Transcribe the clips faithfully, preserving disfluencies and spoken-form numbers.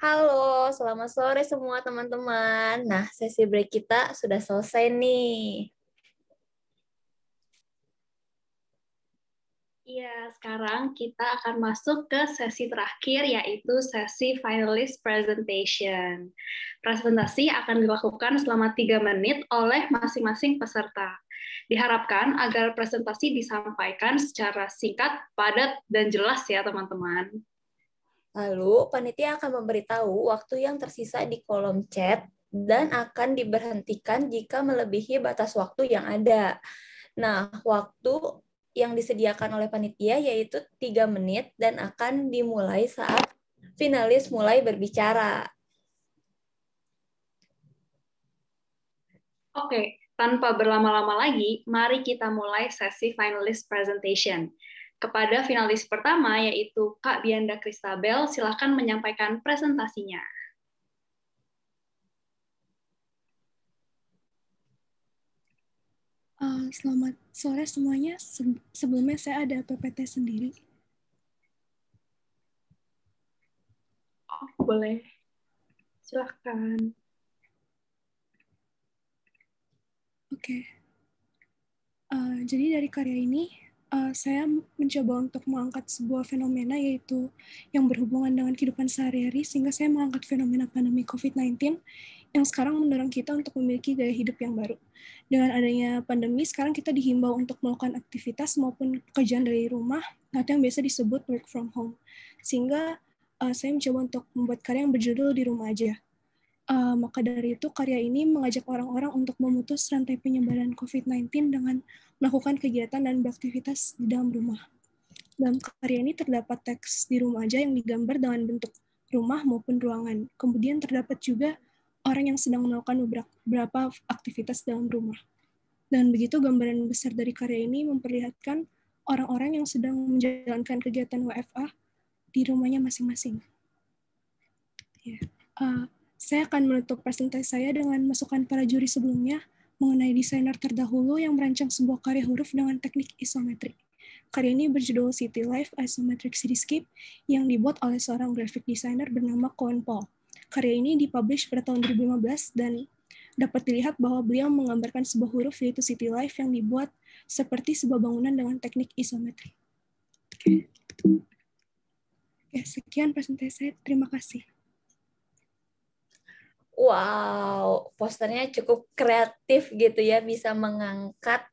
Halo, selamat sore semua teman-teman. Nah, sesi break kita sudah selesai nih. Iya, sekarang kita akan masuk ke sesi terakhir, yaitu sesi finalist presentation. Presentasi akan dilakukan selama tiga menit oleh masing-masing peserta. Diharapkan agar presentasi disampaikan secara singkat, padat, dan jelas ya teman-teman. Lalu, panitia akan memberitahu waktu yang tersisa di kolom chat dan akan diberhentikan jika melebihi batas waktu yang ada. Nah, waktu yang disediakan oleh panitia yaitu tiga menit dan akan dimulai saat finalis mulai berbicara. Oke, tanpa berlama-lama lagi, mari kita mulai sesi finalist presentation. Kepada finalis pertama, yaitu Kak Bianda Kristabel, silakan menyampaikan presentasinya. Uh, selamat sore semuanya. Se- sebelumnya saya ada P P T sendiri. Oh, boleh. Silakan. Oke. Okay. Uh, jadi dari karya ini, uh, saya mencoba untuk mengangkat sebuah fenomena yaitu yang berhubungan dengan kehidupan sehari-hari, sehingga saya mengangkat fenomena pandemi covid sembilan belas yang sekarang mendorong kita untuk memiliki gaya hidup yang baru. Dengan adanya pandemi, sekarang kita dihimbau untuk melakukan aktivitas maupun pekerjaan dari rumah, atau yang biasa disebut work from home. Sehingga uh, saya mencoba untuk membuat karya yang berjudul Di Rumah Aja. Uh, maka dari itu, karya ini mengajak orang-orang untuk memutus rantai penyebaran covid sembilan belas dengan melakukan kegiatan dan beraktivitas di dalam rumah. Dalam karya ini terdapat teks Di Rumah Aja yang digambar dengan bentuk rumah maupun ruangan. Kemudian terdapat juga orang yang sedang melakukan beberapa aktivitas dalam rumah. Dan begitu gambaran besar dari karya ini memperlihatkan orang-orang yang sedang menjalankan kegiatan W F A di rumahnya masing-masing. Ya. Uh, saya akan menutup presentasi saya dengan masukan para juri sebelumnya mengenai desainer terdahulu yang merancang sebuah karya huruf dengan teknik isometrik. Karya ini berjudul City Life Isometric Cityscape yang dibuat oleh seorang graphic designer bernama Cohen Paul. Karya ini dipublish pada tahun dua ribu lima belas dan dapat dilihat bahwa beliau menggambarkan sebuah huruf yaitu City Life yang dibuat seperti sebuah bangunan dengan teknik isometrik. Oke, okay. Sekian presentasi saya. Terima kasih. Wow, posternya cukup kreatif gitu ya, bisa mengangkat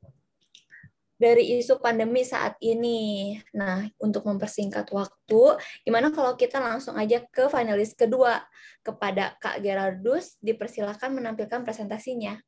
dari isu pandemi saat ini. Nah, untuk mempersingkat waktu, gimana kalau kita langsung aja ke finalis kedua, kepada Kak Gerardus, dipersilakan menampilkan presentasinya.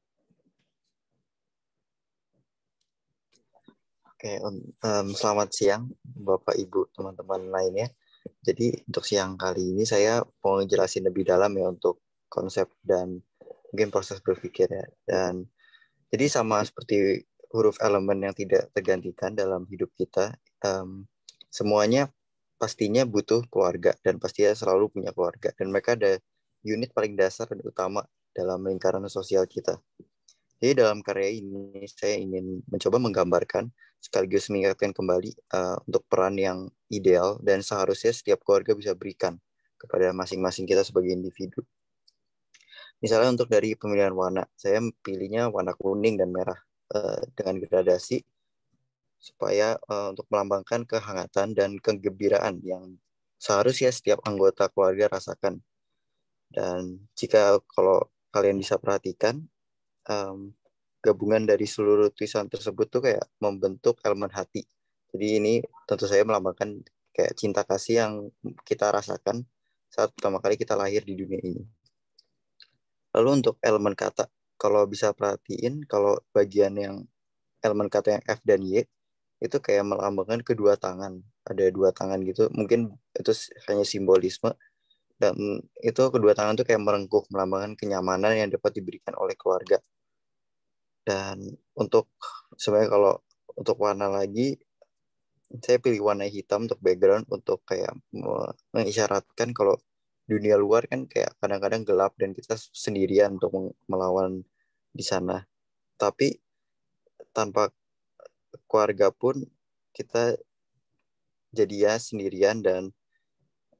Oke, um, selamat siang Bapak Ibu teman-teman lainnya. Jadi untuk siang kali ini saya mau ngejelasin lebih dalam ya untuk konsep dan mungkin proses berpikir ya. Dan jadi sama seperti huruf elemen yang tidak tergantikan dalam hidup kita, um, semuanya pastinya butuh keluarga dan pastinya selalu punya keluarga. Dan mereka ada unit paling dasar dan utama dalam lingkaran sosial kita. Jadi dalam karya ini saya ingin mencoba menggambarkan sekaligus mengingatkan kembali uh, untuk peran yang ideal dan seharusnya setiap keluarga bisa berikan kepada masing-masing kita sebagai individu. Misalnya untuk dari pemilihan warna, saya pilihnya warna kuning dan merah uh, dengan gradasi supaya uh, untuk melambangkan kehangatan dan kegembiraan yang seharusnya setiap anggota keluarga rasakan. Dan jika kalau kalian bisa perhatikan, um, gabungan dari seluruh tulisan tersebut tuh kayak membentuk elemen hati. Jadi ini tentu saja melambangkan kayak cinta kasih yang kita rasakan saat pertama kali kita lahir di dunia ini. Lalu untuk elemen kata, kalau bisa perhatiin, kalau bagian yang elemen kata yang F dan Y, itu kayak melambangkan kedua tangan. Ada dua tangan gitu, mungkin itu hanya simbolisme, dan itu kedua tangan tuh kayak merengkuh, melambangkan kenyamanan yang dapat diberikan oleh keluarga. Dan untuk sebenarnya kalau untuk warna lagi, saya pilih warna hitam untuk background untuk kayak mengisyaratkan kalau dunia luar kan kayak kadang-kadang gelap dan kita sendirian untuk melawan di sana. Tapi tanpa keluarga pun kita jadi ya sendirian dan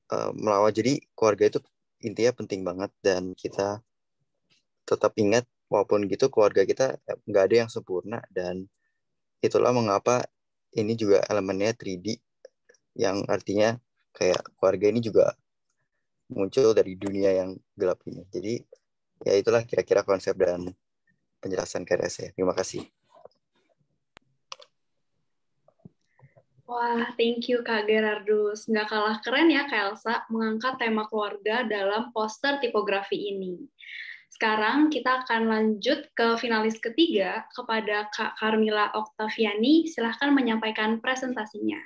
uh, melawat. Jadi keluarga itu intinya penting banget, dan kita tetap ingat walaupun gitu keluarga kita nggak ada yang sempurna, dan itulah mengapa ini juga elemennya tiga D, yang artinya kayak keluarga ini juga muncul dari dunia yang gelap ini. Jadi ya itulah kira-kira konsep dan penjelasan karya saya. Terima kasih. Wah, thank you Kak Gerardus. Nggak kalah keren ya Kak Elsa mengangkat tema keluarga dalam poster tipografi ini. Sekarang kita akan lanjut ke finalis ketiga, kepada Kak Carmila Oktaviani. Silahkan menyampaikan presentasinya.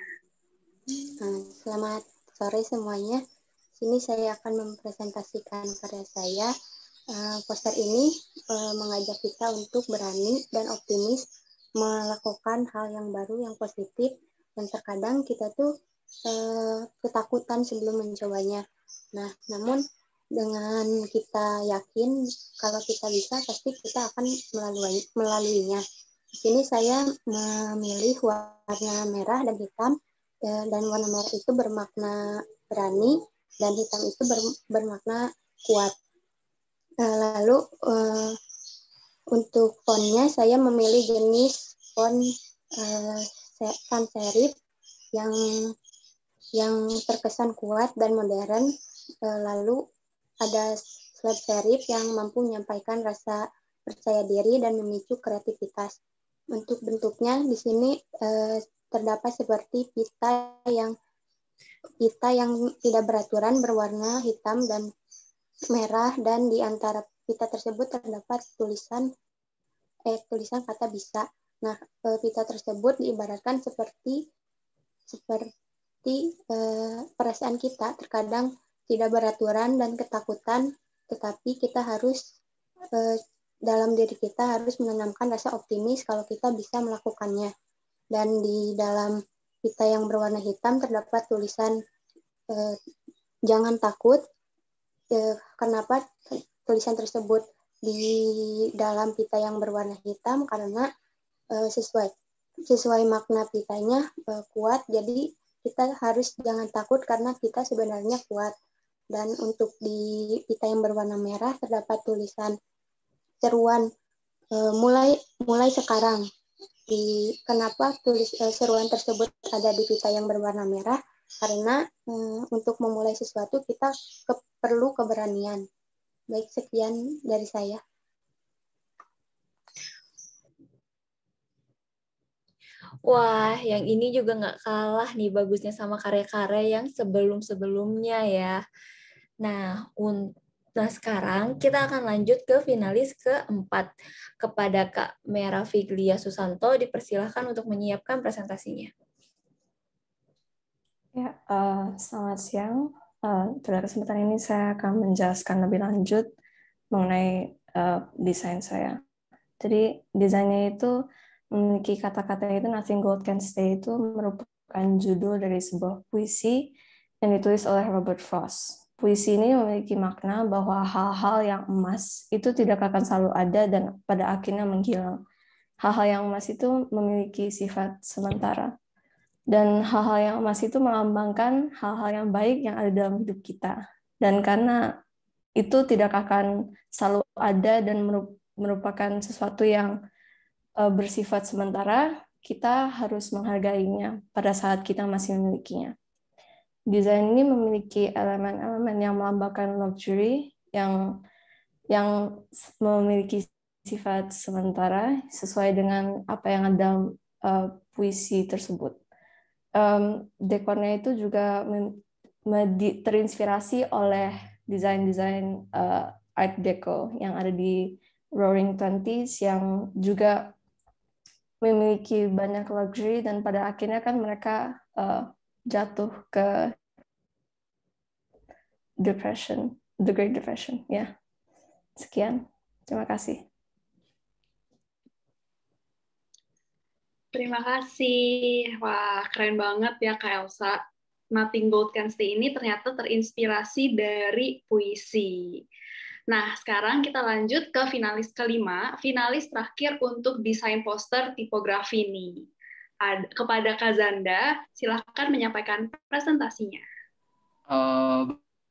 Selamat sore semuanya. Sini saya akan mempresentasikan karya saya. Poster ini mengajak kita untuk berani dan optimis melakukan hal yang baru, yang positif, dan terkadang kita tuh ketakutan sebelum mencobanya. Nah, namun dengan kita yakin kalau kita bisa, pasti kita akan melalui melaluinya. Di sini saya memilih warna merah dan hitam, dan warna merah itu bermakna berani, dan hitam itu ber, bermakna kuat. Lalu uh, untuk fontnya saya memilih jenis font uh, sans serif yang yang terkesan kuat dan modern. Uh, lalu ada slab serif yang mampu menyampaikan rasa percaya diri dan memicu kreativitas. Untuk bentuknya di sini uh, terdapat seperti pita yang pita yang tidak beraturan berwarna hitam dan merah, dan di antara pita tersebut terdapat tulisan eh tulisan kata bisa. Nah, pita tersebut diibaratkan seperti seperti eh, perasaan kita terkadang tidak beraturan dan ketakutan, tetapi kita harus eh, dalam diri kita harus menanamkan rasa optimis kalau kita bisa melakukannya. Dan di dalam pita yang berwarna hitam terdapat tulisan eh, jangan takut. Eh, kenapa tulisan tersebut di dalam pita yang berwarna hitam? Karena eh, sesuai sesuai makna pitanya eh, kuat, jadi kita harus jangan takut karena kita sebenarnya kuat. Dan untuk di pita yang berwarna merah terdapat tulisan seruan eh, mulai mulai sekarang. Di kenapa tulis eh, seruan tersebut ada di pita yang berwarna merah? Karena um, untuk memulai sesuatu kita ke, perlu keberanian. Baik, sekian dari saya. Wah, yang ini juga nggak kalah nih bagusnya sama karya-karya yang sebelum-sebelumnya ya. Nah, un nah sekarang kita akan lanjut ke finalis keempat. Kepada Kak Mera Figlia Susanto, dipersilahkan untuk menyiapkan presentasinya. Ya, uh, selamat siang. Uh, pada kesempatan ini saya akan menjelaskan lebih lanjut mengenai uh, desain saya. Jadi desainnya itu memiliki kata-kata itu Nothing Gold Can Stay, itu merupakan judul dari sebuah puisi yang ditulis oleh Robert Frost. Puisi ini memiliki makna bahwa hal-hal yang emas itu tidak akan selalu ada dan pada akhirnya menghilang. Hal-hal yang emas itu memiliki sifat sementara. Dan hal-hal yang emas itu melambangkan hal-hal yang baik yang ada dalam hidup kita. Dan karena itu tidak akan selalu ada dan merupakan sesuatu yang bersifat sementara, kita harus menghargainya pada saat kita masih memilikinya. Desain ini memiliki elemen-elemen yang melambangkan luxury, yang yang memiliki sifat sementara sesuai dengan apa yang ada dalam uh, puisi tersebut. Um, dekornya itu juga terinspirasi oleh desain-desain uh, Art Deco yang ada di Roaring Twenties, yang juga memiliki banyak luxury dan pada akhirnya kan mereka uh, jatuh ke depression, the Great Depression. Ya, sekian. Terima kasih. Terima kasih. Wah, keren banget ya Kak Elsa. Nothing Gold Can Stay ini ternyata terinspirasi dari puisi. Nah, sekarang kita lanjut ke finalis kelima, finalis terakhir untuk desain poster tipografi ini. Ad, kepada Kak Zanda, silakan menyampaikan presentasinya. uh,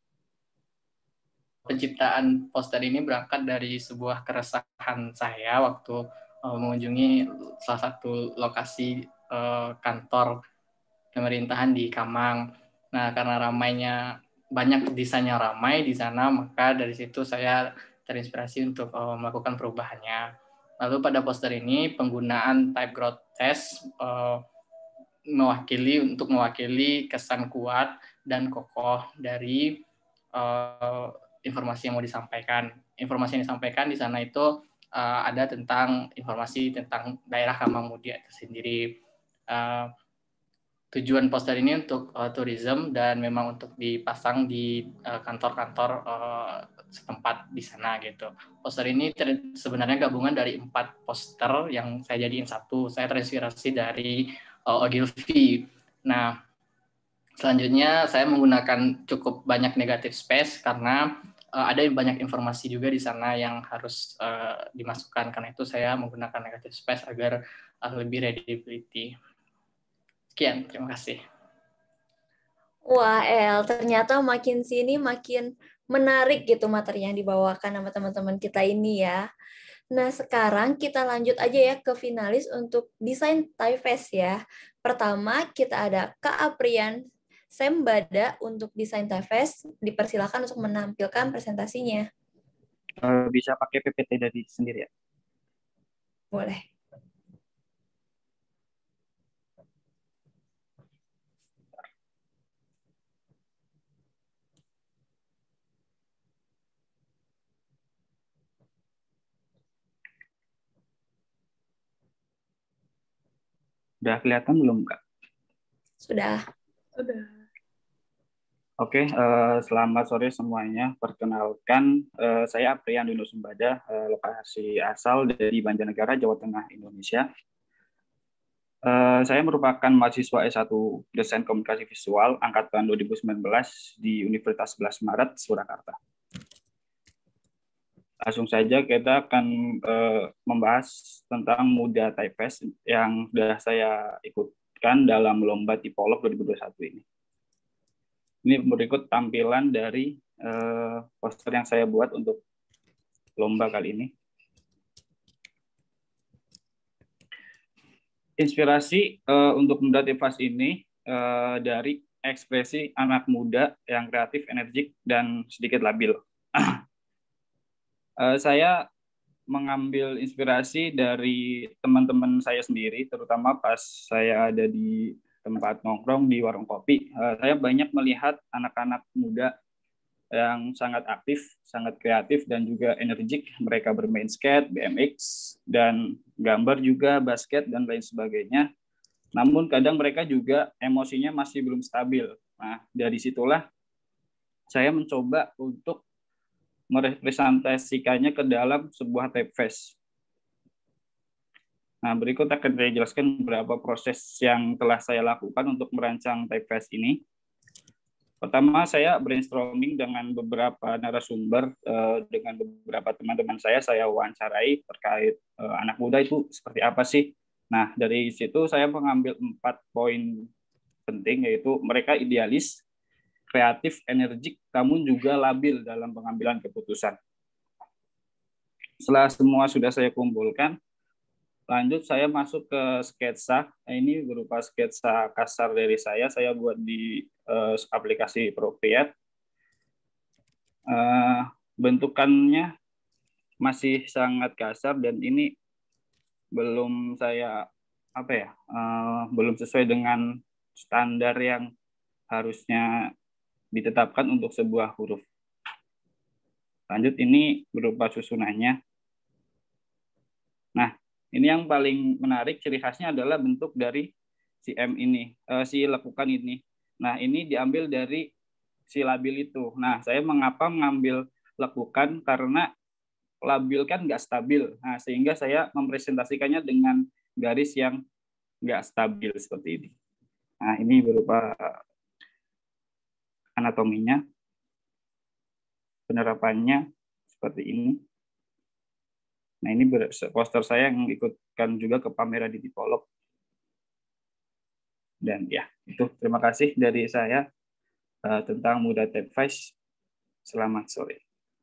penciptaan poster ini berangkat dari sebuah keresahan saya waktu uh, mengunjungi salah satu lokasi uh, kantor pemerintahan di Kamang. Nah, karena ramainya banyak desainnya ramai di sana, maka dari situ saya terinspirasi untuk uh, melakukan perubahannya. Lalu pada poster ini penggunaan type growth test uh, mewakili untuk mewakili kesan kuat dan kokoh dari uh, informasi yang mau disampaikan. Informasi yang disampaikan di sana itu uh, ada tentang informasi tentang daerah Kamang Mudia itu sendiri. Uh, tujuan poster ini untuk uh, tourism dan memang untuk dipasang di uh, kantor-kantor uh, setempat di sana gitu. Poster ini ter- sebenarnya gabungan dari empat poster yang saya jadiin satu. Saya terinspirasi dari uh, Ogilvy. Nah, selanjutnya saya menggunakan cukup banyak negative space karena uh, ada banyak informasi juga di sana yang harus uh, dimasukkan. Karena itu saya menggunakan negative space agar uh, lebih readability. Sekian, terima kasih. Wah, El, ternyata makin sini makin menarik gitu materi yang dibawakan sama teman-teman kita ini ya. Nah, sekarang kita lanjut aja ya ke finalis untuk desain typeface ya. Pertama, kita ada Kak Aprian Sembada untuk desain typeface. Dipersilakan untuk menampilkan presentasinya. Uh, bisa pakai P P T dari sendiri ya? Boleh. Sudah kelihatan belum, Kak? Sudah. Sudah. Oke, uh, selamat sore semuanya. Perkenalkan, uh, saya Aprian Dino Sembada, uh, lokasi asal dari Banjarnegara, Jawa Tengah, Indonesia. Uh, saya merupakan mahasiswa S satu Desain Komunikasi Visual angkatan dua ribu sembilan belas di Universitas sebelas Maret, Surakarta. Langsung saja kita akan uh, membahas tentang Muda Typeface yang sudah saya ikutkan dalam lomba Tipolog dua ribu dua puluh satu ini. Ini berikut tampilan dari uh, poster yang saya buat untuk lomba kali ini. Inspirasi uh, untuk Muda Typeface ini uh, dari ekspresi anak muda yang kreatif, energik, dan sedikit labil. uh, saya mengambil inspirasi dari teman-teman saya sendiri, terutama pas saya ada di tempat nongkrong di warung kopi. Uh, saya banyak melihat anak-anak muda yang sangat aktif, sangat kreatif, dan juga energik. Mereka bermain skate, B M X, dan gambar juga, basket, dan lain sebagainya. Namun kadang mereka juga emosinya masih belum stabil. Nah, dari situlah saya mencoba untuk merepresentasikannya ke dalam sebuah typeface. Nah, berikut akan saya jelaskan beberapa proses yang telah saya lakukan untuk merancang typeface ini. Pertama, saya brainstorming dengan beberapa narasumber, eh, dengan beberapa teman-teman saya, saya wawancarai terkait eh, anak muda itu seperti apa sih. Nah, dari situ saya mengambil empat poin penting, yaitu mereka idealis, kreatif, energik, namun juga labil dalam pengambilan keputusan. Setelah semua sudah saya kumpulkan, lanjut saya masuk ke sketsa. Nah, ini berupa sketsa kasar dari saya. Saya buat di uh, aplikasi Procreate. Uh, bentukannya masih sangat kasar dan ini belum saya apa ya, uh, belum sesuai dengan standar yang harusnya ditetapkan untuk sebuah huruf. Lanjut, ini berupa susunannya. Nah, ini yang paling menarik, ciri khasnya adalah bentuk dari si M ini, uh, si lekukan ini. Nah, ini diambil dari si labil itu. Nah, saya mengapa mengambil lekukan? Karena labil kan nggak stabil. Nah, sehingga saya mempresentasikannya dengan garis yang nggak stabil seperti ini. Nah, ini berupa anatominya. Penerapannya seperti ini. Nah, ini poster saya yang ikutkan juga ke pameran di Tipolog. Dan ya, itu terima kasih dari saya. uh, tentang Muda Advice. Selamat sore.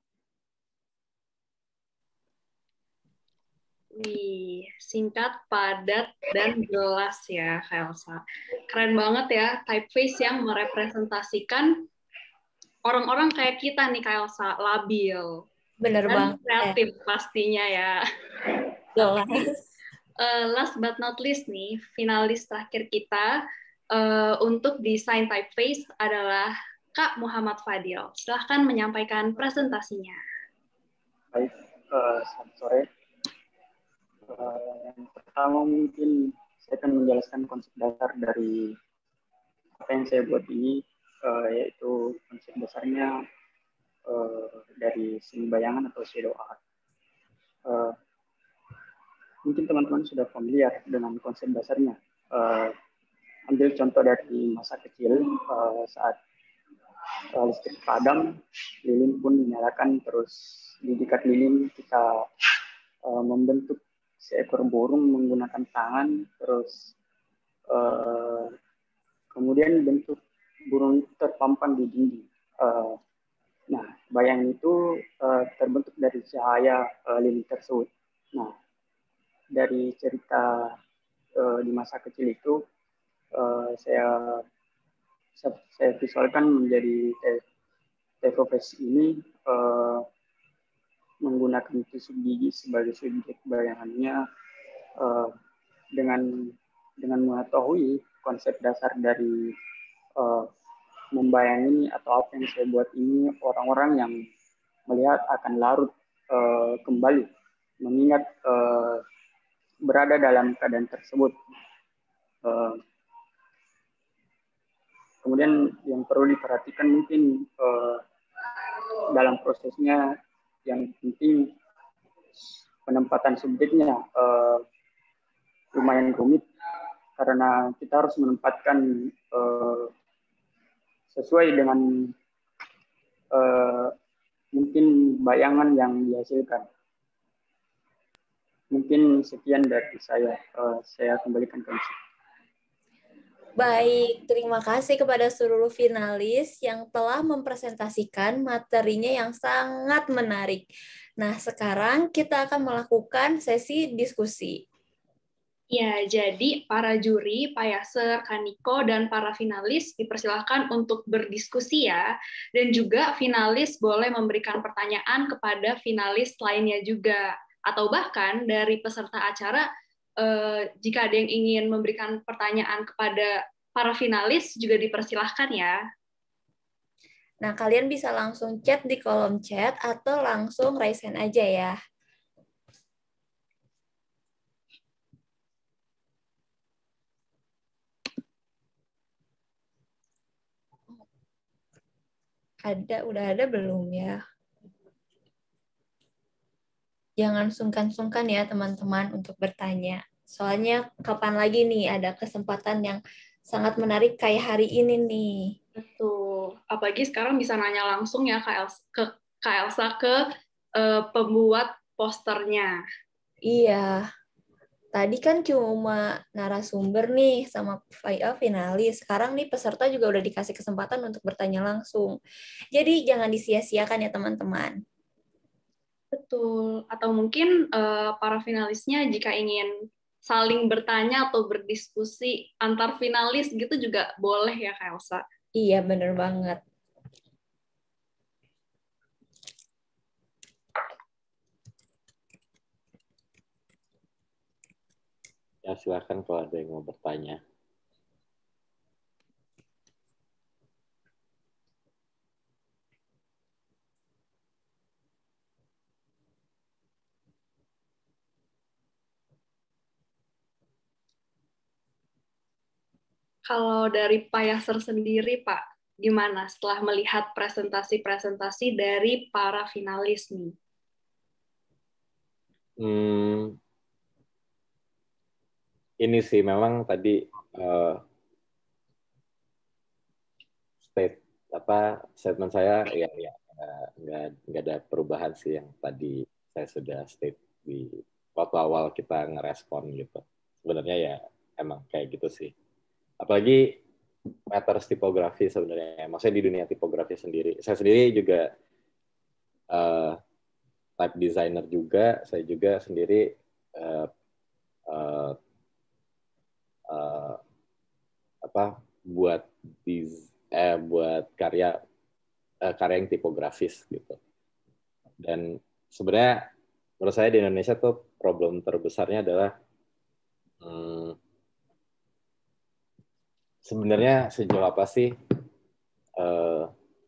Wih, singkat, padat, dan jelas ya, Kak Elsa. Keren banget ya, typeface yang merepresentasikan orang-orang kayak kita nih, Kak Elsa, labil. Bener Dan banget. kreatif pastinya ya. Jelas. Uh, last but not least nih, finalis terakhir kita uh, untuk desain typeface adalah Kak Muhammad Fadil. Silahkan menyampaikan presentasinya. Baik, uh, selamat sore. Uh, yang pertama mungkin saya akan menjelaskan konsep dasar dari apa yang saya buat ini, uh, yaitu konsep dasarnya uh, dari seni bayangan atau shadow art. Uh, mungkin teman-teman sudah familiar dengan konsep dasarnya. Uh, ambil contoh dari masa kecil, uh, saat uh, listrik padam, lilin pun dinyalakan, terus di dekat lilin kita uh, membentuk seekor burung menggunakan tangan, terus uh, kemudian bentuk burung itu terpampang di dinding. Uh, nah, bayang itu uh, terbentuk dari cahaya uh, lilin tersebut. Nah, dari cerita uh, di masa kecil itu, uh, saya saya visualkan menjadi typeface ini uh, menggunakan tusuk gigi sebagai subjek bayangannya, uh, dengan dengan mengetahui konsep dasar dari uh, membayangi atau apa yang saya buat ini, orang-orang yang melihat akan larut uh, kembali mengingat uh, berada dalam keadaan tersebut. Uh, kemudian yang perlu diperhatikan mungkin uh, dalam prosesnya, yang penting penempatan subjeknya uh, lumayan rumit karena kita harus menempatkan uh, sesuai dengan uh, mungkin bayangan yang dihasilkan. Mungkin sekian dari saya. Uh, saya kembalikan ke Isi. Baik, terima kasih kepada seluruh finalis yang telah mempresentasikan materinya yang sangat menarik. Nah, sekarang kita akan melakukan sesi diskusi. Ya, jadi para juri, Pak Yasser, Kaniko, dan para finalis dipersilahkan untuk berdiskusi ya. Dan juga finalis boleh memberikan pertanyaan kepada finalis lainnya juga. Atau bahkan dari peserta acara, eh, jika ada yang ingin memberikan pertanyaan kepada para finalis juga dipersilahkan ya. Nah, kalian bisa langsung chat di kolom chat atau langsung raise hand aja ya. Ada, udah ada belum ya? Jangan sungkan-sungkan ya teman-teman untuk bertanya. Soalnya kapan lagi nih ada kesempatan yang sangat menarik kayak hari ini nih. Betul. Apalagi sekarang bisa nanya langsung ya Kak Elsa, ke Kak Elsa ke uh, pembuat posternya. Iya. Tadi kan cuma narasumber nih sama finalis. Sekarang nih peserta juga udah dikasih kesempatan untuk bertanya langsung. Jadi jangan disia-siakan ya teman-teman. Betul. Atau mungkin uh, para finalisnya jika ingin saling bertanya atau berdiskusi antar finalis gitu juga boleh ya Kak Elsa. Iya, bener banget. Ya, silakan kalau ada yang mau bertanya. Kalau dari Pak Yasser sendiri, Pak, gimana setelah melihat presentasi-presentasi dari para finalis nih? Hmm, ini sih memang tadi uh, state apa statement saya ya ya nggak nggak ada perubahan sih yang tadi saya sudah state di waktu awal kita ngerespon gitu. Sebenarnya ya emang kayak gitu sih. Apalagi matters tipografi sebenarnya. Maksudnya di dunia tipografi sendiri. Saya sendiri juga uh, type designer juga. Saya juga sendiri uh, uh, uh, apa buat dis, eh, buat karya uh, karya yang tipografis gitu. Dan sebenarnya menurut saya di Indonesia tuh problem terbesarnya adalah hmm, sebenarnya sejauh apa sih uh,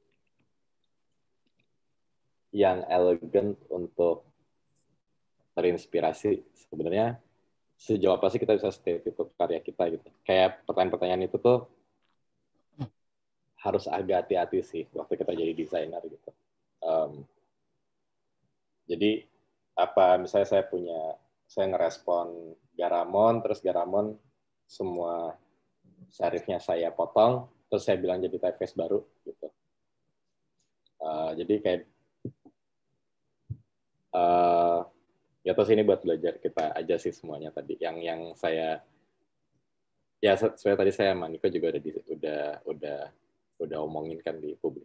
yang elegan untuk terinspirasi. Sebenarnya sejauh apa sih kita bisa state itu karya kita gitu. Kayak pertanyaan-pertanyaan itu tuh harus agak hati-hati sih waktu kita jadi desainer gitu. Um, jadi apa misalnya saya punya saya ngerespon Garamond, terus Garamond semua serifnya saya potong, terus saya bilang jadi typeface baru gitu. Uh, jadi kayak uh, ya terus ini buat belajar kita aja sih semuanya tadi. Yang yang saya ya sesuai tadi saya sama Niko juga udah di, udah udah udah omongin kan di publik.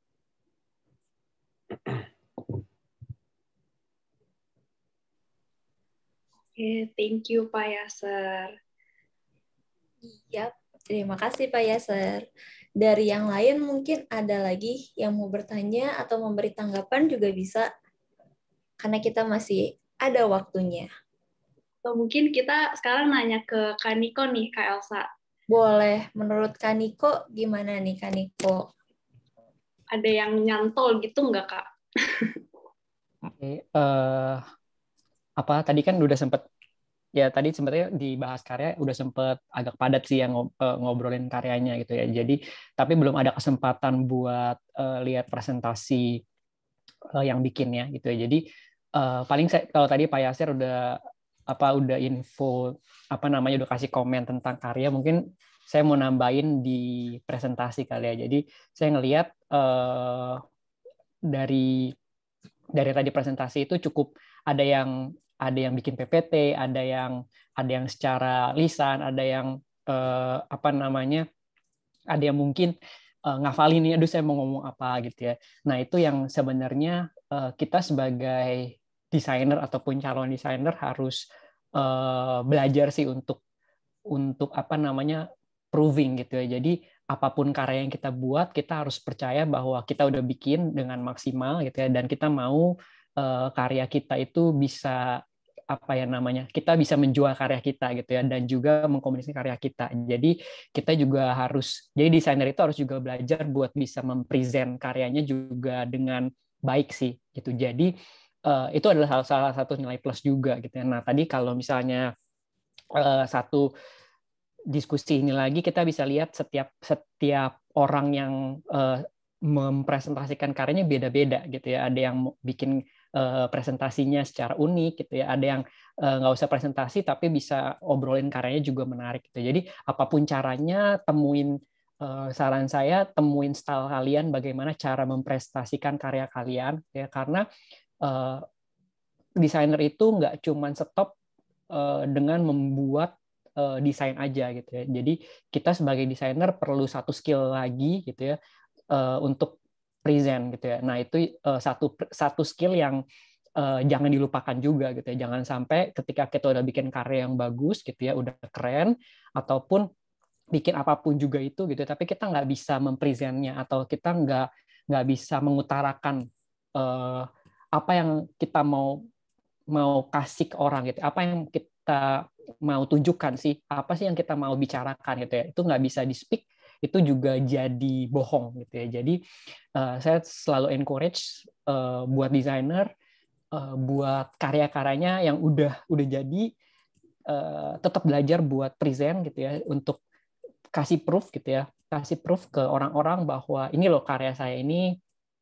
Oke, thank you Pak Yasser. Iya, terima kasih Pak Yasser. Dari yang lain mungkin ada lagi yang mau bertanya atau memberi tanggapan juga bisa, karena kita masih ada waktunya. Atau mungkin kita sekarang nanya ke Kak Niko nih, Kak Elsa. Boleh, menurut Kak Niko gimana nih Kak Niko? Ada yang nyantol gitu nggak Kak? Oke, uh, apa tadi kan udah sempet ya tadi sebenarnya dibahas karya udah sempet agak padat sih yang ngobrolin karyanya gitu ya. Jadi tapi belum ada kesempatan buat uh, lihat presentasi uh, yang bikinnya gitu ya. Jadi uh, paling saya, kalau tadi Pak Yasser udah apa udah info apa namanya udah kasih komen tentang karya, mungkin saya mau nambahin di presentasi kali ya. Jadi saya ngelihat uh, dari dari tadi presentasi itu cukup ada yang ada yang bikin P P T, ada yang ada yang secara lisan, ada yang eh, apa namanya, ada yang mungkin eh, ngafalin nih, aduh saya mau ngomong apa gitu ya. Nah itu yang sebenarnya eh, kita sebagai desainer ataupun calon desainer harus eh, belajar sih untuk untuk apa namanya proving gitu ya. Jadi apapun karya yang kita buat, kita harus percaya bahwa kita udah bikin dengan maksimal gitu ya, dan kita mau uh, karya kita itu bisa apa ya namanya, kita bisa menjual karya kita gitu ya, dan juga mengkomunikasi karya kita. Jadi kita juga harus, jadi desainer itu harus juga belajar buat bisa mempresent karyanya juga dengan baik sih gitu. Jadi uh, itu adalah salah, salah satu nilai plus juga gitu ya. Nah tadi kalau misalnya uh, satu diskusi ini lagi kita bisa lihat setiap setiap orang yang uh, mempresentasikan karyanya beda-beda gitu ya. Ada yang bikin uh, presentasinya secara unik gitu ya. Ada yang uh, nggak usah presentasi tapi bisa obrolin karyanya juga menarik gitu. Jadi apapun caranya, temuin uh, saran saya, temuin style kalian, bagaimana cara mempresentasikan karya kalian ya, karena uh, desainer itu nggak cuman stop uh, dengan membuat desain aja gitu ya. Jadi kita sebagai desainer perlu satu skill lagi gitu ya uh, untuk present gitu ya. Nah itu uh, satu satu skill yang uh, jangan dilupakan juga gitu ya. Jangan sampai ketika kita udah bikin karya yang bagus gitu ya, udah keren ataupun bikin apapun juga itu gitu, tapi kita nggak bisa mempresentnya atau kita nggak nggak bisa mengutarakan uh, apa yang kita mau mau kasih ke orang gitu, apa yang kita mau tunjukkan sih, apa sih yang kita mau bicarakan gitu ya, itu nggak bisa di speak, itu juga jadi bohong gitu ya. Jadi uh, saya selalu encourage uh, buat desainer, uh, buat karya-karyanya yang udah udah jadi, uh, tetap belajar buat present gitu ya, untuk kasih proof gitu ya, kasih proof ke orang-orang bahwa ini loh karya saya ini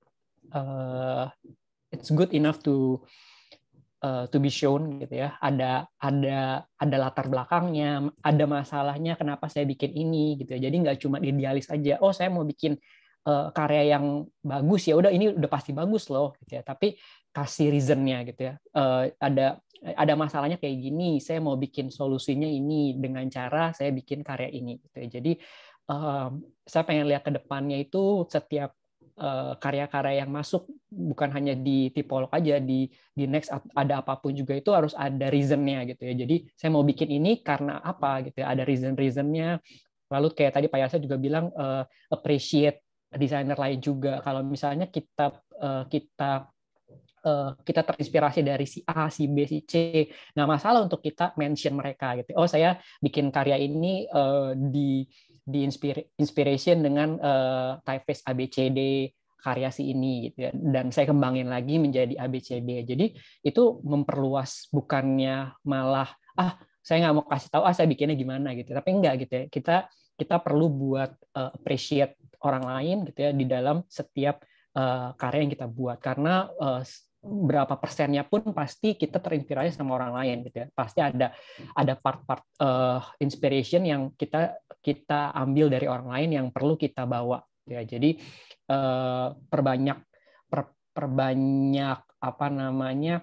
uh, it's good enough to Uh, to be shown gitu ya, ada ada ada latar belakangnya, ada masalahnya kenapa saya bikin ini gitu ya. Jadi nggak cuma idealis aja, oh saya mau bikin uh, karya yang bagus ya udah ini udah pasti bagus loh gitu ya, tapi kasih reasonnya gitu ya, uh, ada ada masalahnya kayak gini, saya mau bikin solusinya ini dengan cara saya bikin karya ini gitu ya. Jadi uh, saya pengen lihat ke depannya itu setiap uh, karya-karya yang masuk bukan hanya di tipolog aja, di di next ada apapun juga itu harus ada reasonnya gitu ya. Jadi saya mau bikin ini karena apa gitu ya, ada reason-reasonnya. Lalu kayak tadi Pak Yasa juga bilang uh, appreciate desainer lain juga. Kalau misalnya kita uh, kita uh, kita terinspirasi dari si A, si B, si C, nggak masalah untuk kita mention mereka gitu. Oh saya bikin karya ini uh, di di inspiration dengan uh, typeface A B C D karya si ini gitu ya. Dan saya kembangin lagi menjadi A B C D. Jadi itu memperluas, bukannya malah ah saya nggak mau kasih tahu ah saya bikinnya gimana gitu. Tapi enggak gitu ya. Kita kita perlu buat uh, appreciate orang lain gitu ya di dalam setiap uh, karya yang kita buat, karena uh, berapa persennya pun pasti kita terinspirasi sama orang lain gitu ya. Pasti ada ada part-part uh, inspiration yang kita kita ambil dari orang lain yang perlu kita bawa ya. Jadi uh, perbanyak per, perbanyak apa namanya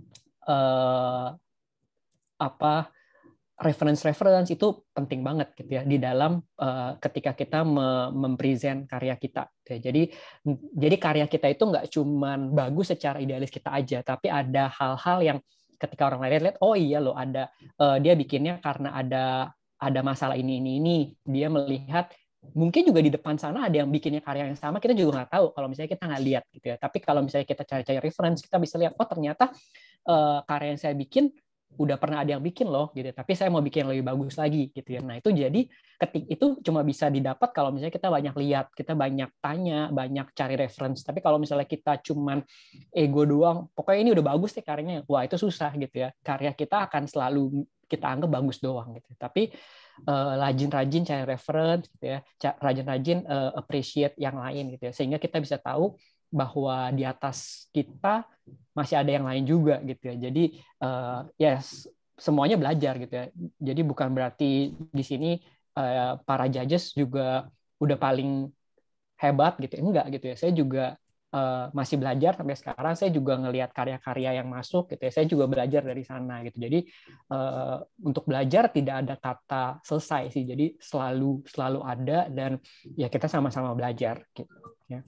uh, apa reference-reference itu penting banget gitu ya di dalam uh, ketika kita mempresent karya kita. Jadi jadi karya kita itu nggak cuman bagus secara idealis kita aja, tapi ada hal-hal yang ketika orang lain lihat, oh iya loh ada uh, dia bikinnya karena ada ada masalah ini ini ini. Dia melihat mungkin juga di depan sana ada yang bikinnya karya yang sama, kita juga nggak tahu kalau misalnya kita nggak lihat gitu ya. Tapi kalau misalnya kita cari-cari reference, kita bisa lihat oh ternyata uh, karya yang saya bikin udah pernah ada yang bikin loh gitu, tapi saya mau bikin lebih bagus lagi gitu ya. Nah itu jadi ketik itu cuma bisa didapat kalau misalnya kita banyak lihat, kita banyak tanya, banyak cari reference. Tapi kalau misalnya kita cuman ego doang, pokoknya ini udah bagus deh karyanya, wah itu susah gitu ya. Karya kita akan selalu kita anggap bagus doang gitu. Tapi uh, rajin-rajin cari reference gitu ya, rajin-rajin uh, appreciate yang lain gitu ya, sehingga kita bisa tahu bahwa di atas kita masih ada yang lain juga gitu ya. Jadi uh, ya yes, semuanya belajar gitu ya. Jadi bukan berarti di sini uh, para judges juga udah paling hebat gitu, enggak gitu ya. Saya juga uh, masih belajar sampai sekarang. Saya juga ngelihat karya-karya yang masuk gitu ya. Saya juga belajar dari sana gitu. Jadi uh, untuk belajar tidak ada kata selesai sih. Jadi selalu selalu ada dan ya kita sama-sama belajar gitu ya.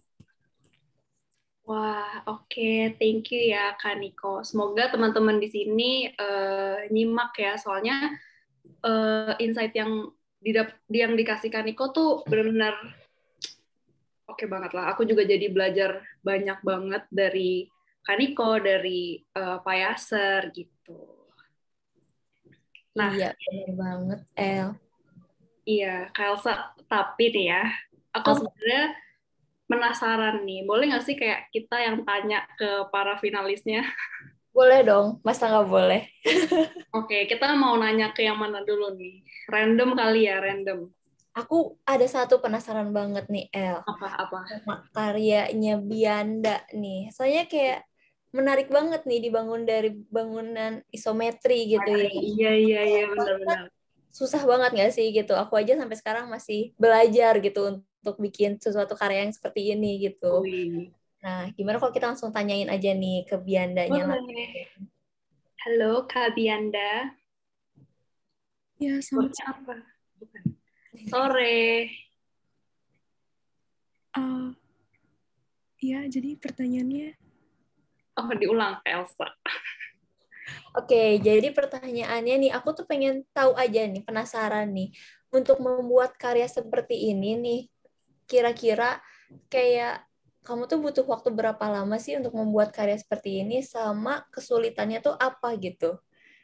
Wah, oke, okay. Thank you ya Kak Niko. Semoga teman-teman di sini uh, nyimak ya, soalnya uh, insight yang didap yang dikasih Kak Niko tuh benar-benar oke okay banget lah. Aku juga jadi belajar banyak banget dari Kak Niko, dari uh, Pak Yaser gitu. Nah, iya, benar banget, El. Iya, Kak Elsa. Tapi nih ya, aku sebenarnya penasaran nih, boleh nggak sih kayak kita yang tanya ke para finalisnya? Boleh dong, masa nggak boleh? Oke, kita mau nanya ke yang mana dulu nih? Random kali ya, random. Aku ada satu penasaran banget nih, El. Apa-apa? Sama karyanya Bianda nih. Soalnya kayak menarik banget nih dibangun dari bangunan isometri gitu ya. Iya, iya, iya, benar-benar. Susah banget nggak sih gitu? Aku aja sampai sekarang masih belajar gitu untuk bikin sesuatu karya yang seperti ini gitu. Ui. Nah, gimana kalau kita langsung tanyain aja nih ke Biandanya? Boleh. Halo Kak Bianda. Ya, selamat apa? Bukan. Sore. Uh, ya, jadi pertanyaannya. Oh, diulang Elsa. Oke, jadi pertanyaannya nih, aku tuh pengen tahu aja nih, penasaran nih, untuk membuat karya seperti ini nih, kira-kira kayak kamu tuh butuh waktu berapa lama sih untuk membuat karya seperti ini, sama kesulitannya tuh apa gitu?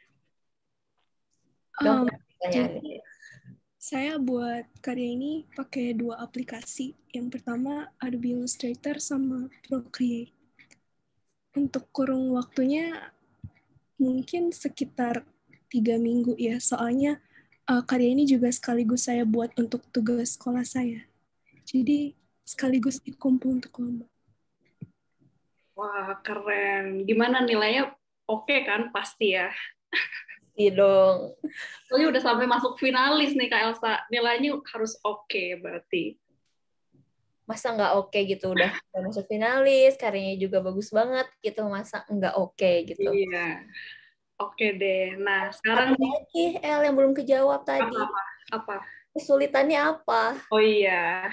Um, jadi, saya buat karya ini pakai dua aplikasi. Yang pertama Adobe Illustrator sama Procreate. Untuk kurun waktunya mungkin sekitar tiga minggu ya, soalnya uh, karya ini juga sekaligus saya buat untuk tugas sekolah saya. Jadi sekaligus dikumpul untuk lomba. Wah, keren. Gimana nilainya? Oke kan? Pasti ya? Iya dong. Soalnya udah sampai masuk finalis nih Kak Elsa. Nilainya harus oke berarti. Masa nggak oke gitu? Udah masuk finalis, karyanya juga bagus banget gitu. Masa nggak oke gitu? Iya. Oke deh. Nah, sekarang apa lagi El yang belum kejawab tadi? Apa? Apa? kesulitannya apa? Oh iya.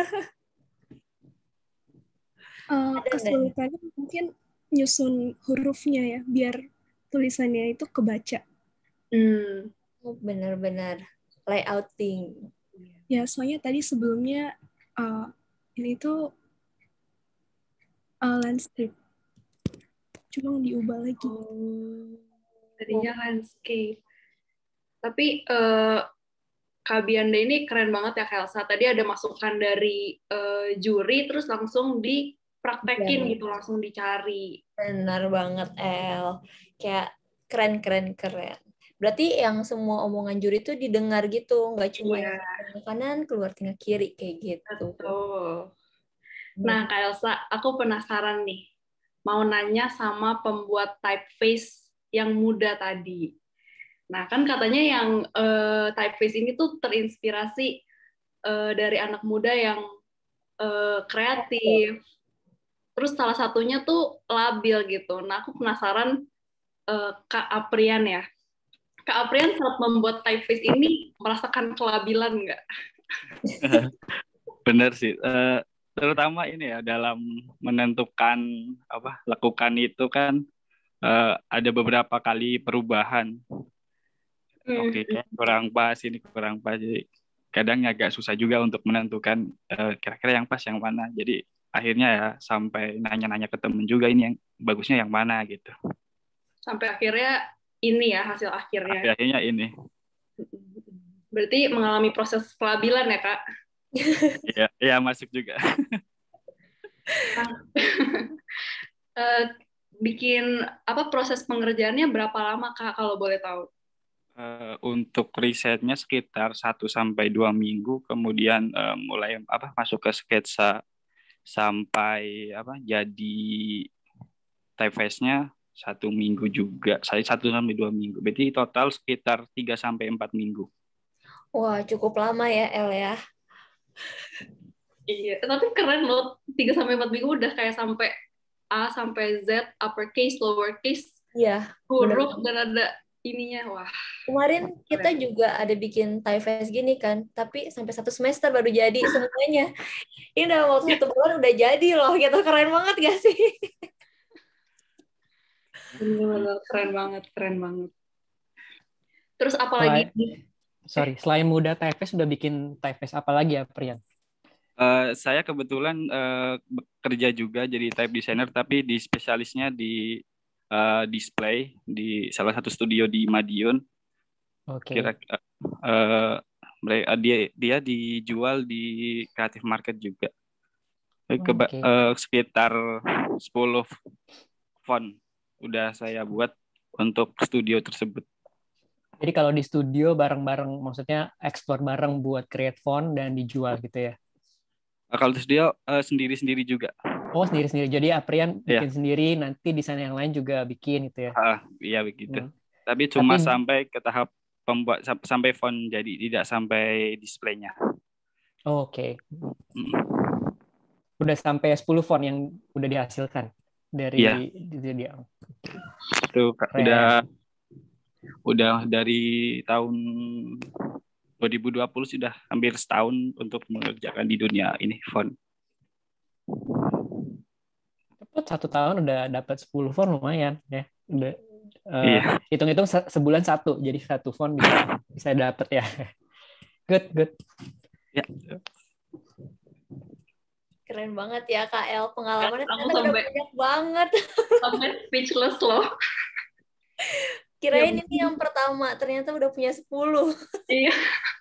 Uh, kesulitannya mungkin nyusun hurufnya ya, biar tulisannya itu kebaca. Hmm. Oh, benar-benar layouting. Ya, soalnya tadi sebelumnya uh, ini tuh uh, landscape. Cuma diubah lagi. Oh, tadinya landscape. Tapi uh, Kak Bianda ini keren banget ya, Kelsa. Tadi ada masukan dari uh, juri, terus langsung dipraktekin Ya. gitu, langsung dicari. Benar banget, El. Kayak keren-keren-keren. Berarti yang semua omongan juri itu didengar gitu, nggak cuma Iya. yang tengah kanan keluar tengah kiri kayak gitu. Betul. Nah, Kak Elsa, aku penasaran nih. Mau nanya sama pembuat typeface yang muda tadi. Nah, kan katanya yang uh, typeface ini tuh terinspirasi uh, dari anak muda yang uh, kreatif. Terus salah satunya tuh labil gitu. Nah, aku penasaran uh, Kak Aprian ya. Kak Aprian saat membuat typeface ini merasakan kelabilan nggak? Bener sih. Uh, terutama ini ya dalam menentukan apa lakukan itu kan uh, ada beberapa kali perubahan. Hmm. Oke, okay, kurang pas ini kurang pas. Jadi kadang agak susah juga untuk menentukan uh, kira-kira yang pas yang mana. Jadi akhirnya ya sampai nanya-nanya ke temen juga ini yang bagusnya yang mana gitu. Sampai akhirnya ini ya hasil akhirnya. Sampai akhirnya ini. Berarti mengalami proses pelabilan ya, Kak? Iya, ya masuk juga. uh, bikin apa proses pengerjaannya berapa lama, Kak, kalau boleh tahu? Uh, untuk risetnya sekitar satu sampai dua minggu, kemudian uh, mulai apa masuk ke sketsa sampai apa jadi typeface-nya satu minggu juga. Saya satu sampai dua minggu. Berarti total sekitar tiga sampai empat minggu. Wah, cukup lama ya, El ya. Iya, tapi keren loh. tiga sampai empat minggu udah kayak sampai A sampai Z, uppercase, lowercase, iya, huruf, dan ada ininya. Wah. Kemarin kita keren. juga ada bikin typeface gini kan, tapi sampai satu semester baru jadi semuanya. Ini dalam waktu satu bulan udah jadi loh, gitu. Keren banget gak sih? Bener-bener keren banget, keren banget. Terus apalagi? Selain, sorry, selain muda typeface sudah bikin typeface apa lagi ya, Priyan? Uh, saya kebetulan uh, bekerja juga jadi type designer, tapi di spesialisnya di uh, display di salah satu studio di Madiun. Oke. Okay. Kira uh, dia dia dijual di Creative Market juga. Keba okay. uh, sekitar sepuluh font udah saya buat untuk studio tersebut. Jadi kalau di studio bareng-bareng, maksudnya explore bareng buat create font dan dijual gitu ya? Kalau di studio uh, sendiri-sendiri juga. Oh, sendiri-sendiri. Jadi Aprian bikin yeah. sendiri, nanti desain yang lain juga bikin gitu ya? Uh, iya begitu. Hmm. Tapi cuma Tapi... sampai ke tahap pembuat sampai font jadi, tidak sampai displaynya. Oh, Oke. Okay. Hmm. Udah sampai sepuluh font yang udah dihasilkan dari yeah. dia. Itu udah udah dari tahun dua ribu dua puluh sudah hampir setahun untuk mengerjakan di dunia ini font. Cepat satu tahun udah dapat sepuluh font lumayan ya. Udah uh, iya. hitung-hitung sebulan satu, jadi satu font bisa bisa dapat ya. Good, good. Ya. Keren banget ya Kak El, pengalamannya aku sampai, udah banyak banget. Sampai speechless loh. Kirain ya, ini yang pertama, ternyata udah punya sepuluh. Iya.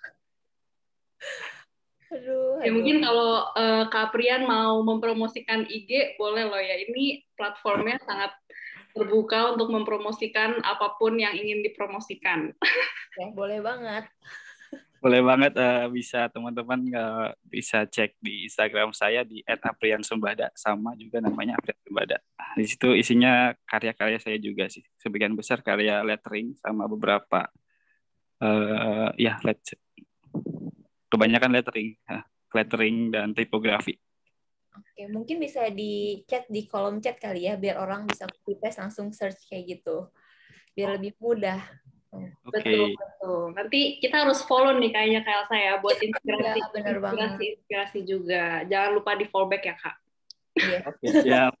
Aduh, ya aduh. mungkin kalau uh, Kak Prian mau mempromosikan I G, boleh loh ya. Ini platformnya sangat terbuka untuk mempromosikan apapun yang ingin dipromosikan. Ya, boleh banget. Boleh banget, uh, bisa teman-teman uh, bisa cek di Instagram saya di et aprian sembada, sama juga namanya Aprian Sembada. Di situ isinya karya-karya saya juga sih. Sebagian besar karya lettering sama beberapa uh, ya let kebanyakan lettering, uh, lettering dan tipografi. Oke, mungkin bisa di chat di kolom chat kali ya, biar orang bisa copy paste langsung search kayak gitu, biar lebih mudah. Oke. Betul, betul. Nanti kita harus follow nih kayaknya Kak Elsa ya, buat inspirasi, Ya, bener banget. inspirasi-inspirasi juga. Jangan lupa di follow back ya, Kak. Iya. Oke, siap.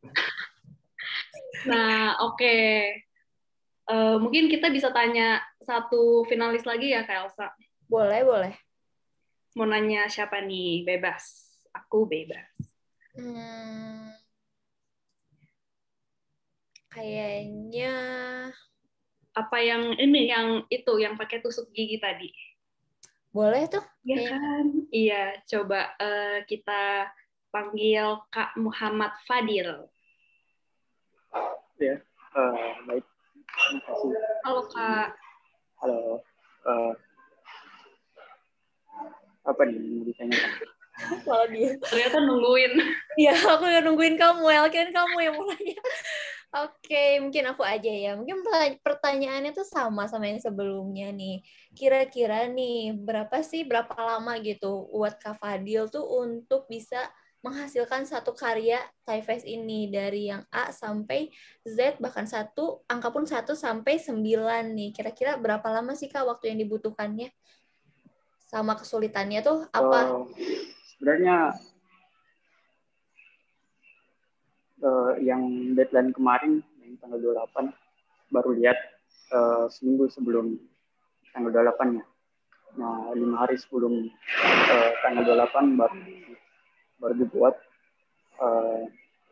Nah, oke. Eh, mungkin kita bisa tanya satu finalis lagi ya, Kak Elsa. Boleh, boleh. Mau nanya siapa nih? Bebas. Aku bebas. Hmm, kayaknya Apa yang ini, yang itu, yang pakai tusuk gigi tadi? boleh tuh. Iya Kayaknya. kan? Iya, coba eh, kita panggil Kak Muhammad Fadil. Ya, eh, baik. Terima kasih. Halo, Kak. Halo. Eh, apa nih yang mau ditanyakan? Kalau dia. Ternyata nungguin. Iya, aku udah nungguin kamu, El. Kirain kamu yang mau nanya. Oke, mungkin aku aja ya. Mungkin pertanyaannya tuh sama sama yang sebelumnya nih. Kira-kira nih, berapa sih, berapa lama gitu buat Kak Fadil tuh untuk bisa menghasilkan satu karya Typeface ini dari yang A sampai Z, bahkan satu, angka pun satu sampai sembilan nih. Kira-kira berapa lama sih Kak waktu yang dibutuhkannya? Sama kesulitannya tuh apa? Uh, sebenarnya uh, yang deadline kemarin, yang tanggal dua puluh delapan, baru lihat uh, seminggu sebelum tanggal dua puluh delapan-nya. Nah, lima hari sebelum uh, tanggal dua puluh delapan baru, baru dibuat. Uh,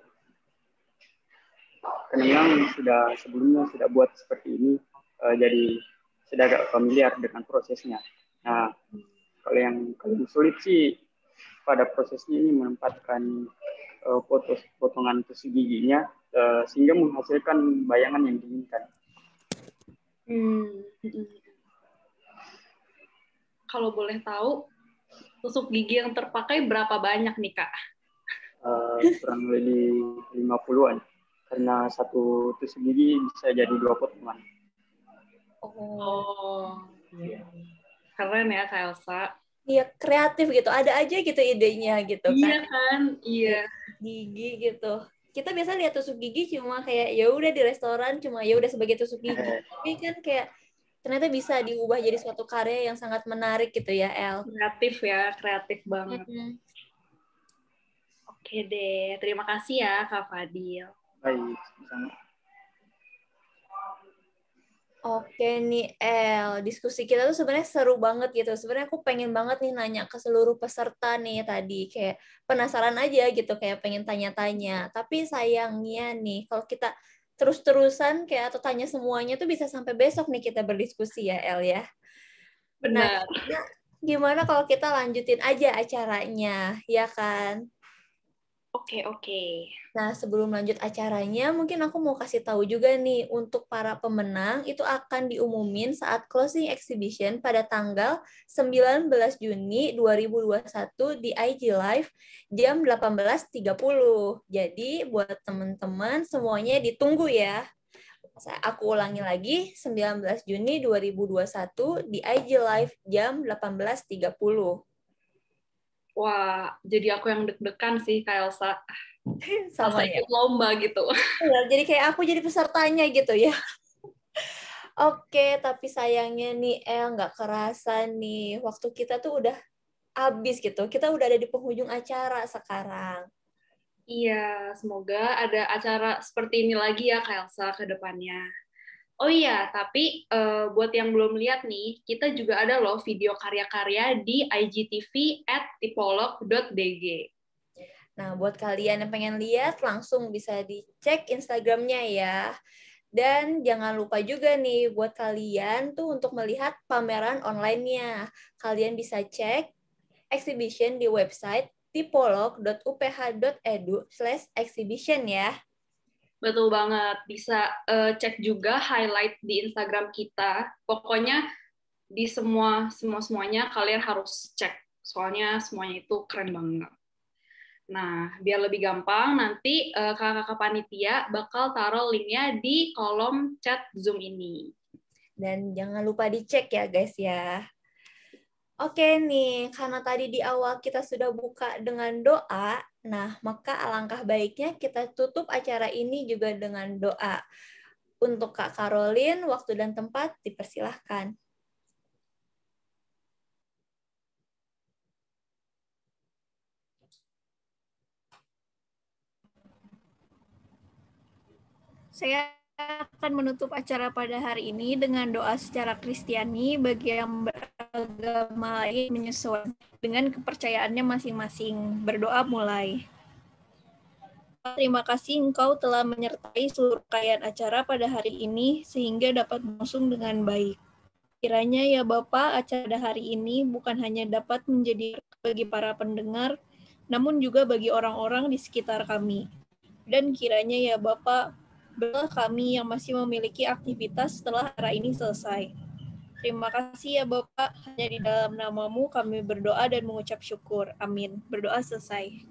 karena memang sudah sebelumnya sudah buat seperti ini, uh, jadi sudah agak familiar dengan prosesnya. Nah, kalau yang paling sulit sih pada prosesnya ini menempatkan uh, foto potongan tusuk giginya uh, sehingga menghasilkan bayangan yang diinginkan. Hmm. Kalau boleh tahu, tusuk gigi yang terpakai berapa banyak nih, Kak? Uh, kurang lebih lima puluhan. Karena satu tusuk gigi bisa jadi dua potongan. Oh. Yeah. Keren ya, Kak Elsa. Iya, kreatif gitu. Ada aja gitu idenya gitu kan. Iya kan? Iya. Gigi gitu. Kita biasa lihat tusuk gigi cuma kayak ya udah di restoran cuma ya udah sebagai tusuk gigi. Tapi kan kayak ternyata bisa diubah jadi suatu karya yang sangat menarik gitu ya, El. Kreatif ya, kreatif banget. Mm-hmm. Oke deh, terima kasih ya Kak Fadil. Baik, sama. Oke nih El, diskusi kita tuh sebenarnya seru banget gitu. Sebenarnya aku pengen banget nih nanya ke seluruh peserta nih tadi, kayak penasaran aja gitu, kayak pengen tanya-tanya. Tapi sayangnya nih, kalau kita terus-terusan kayak atau tanya semuanya tuh bisa sampai besok nih kita berdiskusi ya El ya. Benar. Nah, gimana kalau kita lanjutin aja acaranya, ya kan? Oke, oke. Nah, sebelum lanjut acaranya, mungkin aku mau kasih tahu juga nih, untuk para pemenang itu akan diumumin saat closing exhibition pada tanggal sembilan belas Juni dua ribu dua puluh satu di I G Live jam delapan belas tiga puluh. Jadi, buat teman-teman semuanya ditunggu ya. Aku ulangi lagi, sembilan belas Juni dua ribu dua puluh satu di I G Live jam delapan belas tiga puluh. Wah, jadi aku yang deg-degan sih, Kak Elsa. Sama ya. Ikut lomba gitu. Ya, jadi kayak aku jadi pesertanya gitu ya. Oke, tapi sayangnya nih El, nggak kerasa nih. Waktu kita tuh udah habis gitu. Kita udah ada di penghujung acara sekarang. Iya, semoga ada acara seperti ini lagi ya, Kak Elsa, ke depannya. Oh iya, tapi uh, buat yang belum lihat nih, kita juga ada loh video karya-karya di I G T V at tipolog dot d g. Nah, buat kalian yang pengen lihat, langsung bisa dicek Instagramnya ya. Dan jangan lupa juga nih, buat kalian tuh untuk melihat pameran online-nya. Kalian bisa cek exhibition di website tipolog dot u p h dot e d u slash exhibition ya. Betul banget. Bisa uh, cek juga highlight di Instagram kita. Pokoknya di semua semua semuanya kalian harus cek. Soalnya semuanya itu keren banget. Nah, biar lebih gampang nanti uh, kakak-kakak panitia bakal taruh linknya di kolom chat Zoom ini. Dan jangan lupa dicek ya guys ya. Oke nih, karena tadi di awal kita sudah buka dengan doa, nah maka alangkah baiknya kita tutup acara ini juga dengan doa. Untuk Kak Caroline, waktu dan tempat dipersilahkan. Saya akan menutup acara pada hari ini dengan doa secara Kristiani bagi yang beragama lain menyesuaikan dengan kepercayaannya masing-masing. Berdoa mulai. Terima kasih Engkau telah menyertai seluruh rangkaian acara pada hari ini sehingga dapat berlangsung dengan baik. Kiranya ya Bapa, acara hari ini bukan hanya dapat menjadi bagi para pendengar, namun juga bagi orang-orang di sekitar kami. Dan kiranya ya Bapa, berkah kami yang masih memiliki aktivitas setelah acara ini selesai. Terima kasih ya Bapak, hanya di dalam namamu kami berdoa dan mengucap syukur. Amin. Berdoa selesai.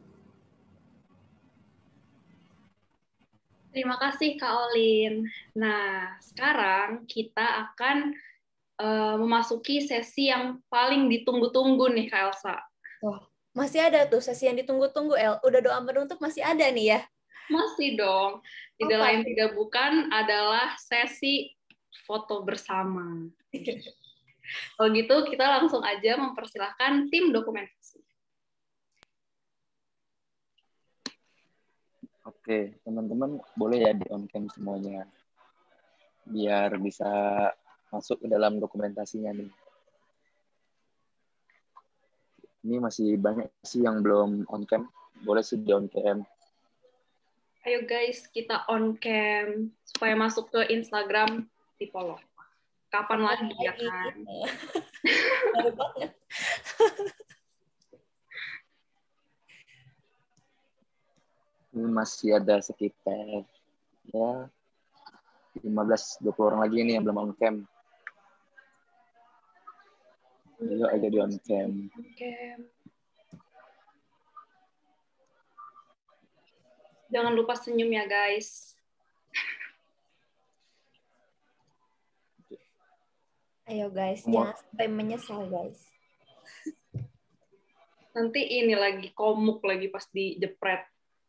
Terima kasih Kak Olin. Nah, sekarang kita akan uh, memasuki sesi yang paling ditunggu-tunggu nih Kak Elsa. Wah, masih ada tuh sesi yang ditunggu-tunggu, El. Udah doa penutup masih ada nih ya? Masih dong. Tidak Apa? lain tidak bukan adalah sesi foto bersama. Kalau gitu kita langsung aja mempersilahkan tim dokumentasi. Oke, teman-teman boleh ya di on cam semuanya, biar bisa masuk ke dalam dokumentasinya nih. Ini masih banyak sih yang belum on cam, boleh sih di on cam. Ayo guys, kita on cam supaya masuk ke Instagram Tipolog. Kapan lagi ya kan? Baru banget. Ini masih ada sekitar ya lima belas sampai dua puluh orang lagi nih yang belum on cam. Ayo aja di on cam. Okay. Jangan lupa senyum ya guys. Ayo guys, jangan sampai menyesal guys. Nanti ini lagi komuk lagi pas dijepret.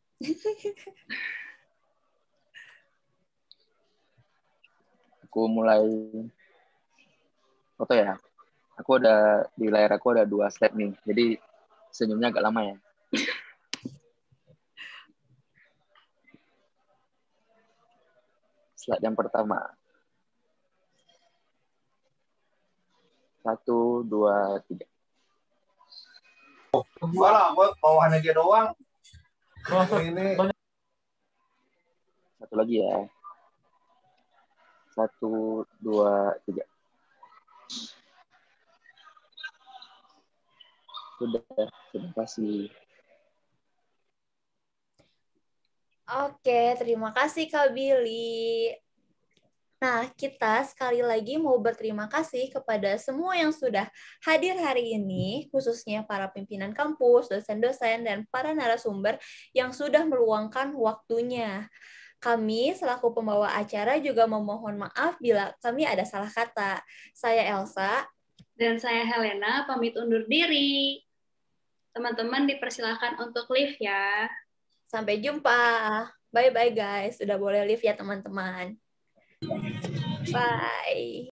Aku mulai foto ya. Aku ada di layar aku ada dua slide nih. Jadi senyumnya agak lama ya. Slide yang pertama. Satu, dua, tiga. Oh, enggak lah, gue bawahan aja doang. Oh, ini. Satu lagi ya. Satu, dua, tiga. Sudah, terima kasih. Oke, terima kasih Kak Billy. Nah, kita sekali lagi mau berterima kasih kepada semua yang sudah hadir hari ini, khususnya para pimpinan kampus, dosen-dosen, dan para narasumber yang sudah meluangkan waktunya. Kami selaku pembawa acara juga memohon maaf bila kami ada salah kata. Saya Elsa. Dan saya Helena, pamit undur diri. Teman-teman dipersilakan untuk live ya. Sampai jumpa. Bye-bye guys. Sudah boleh live ya teman-teman. Bye.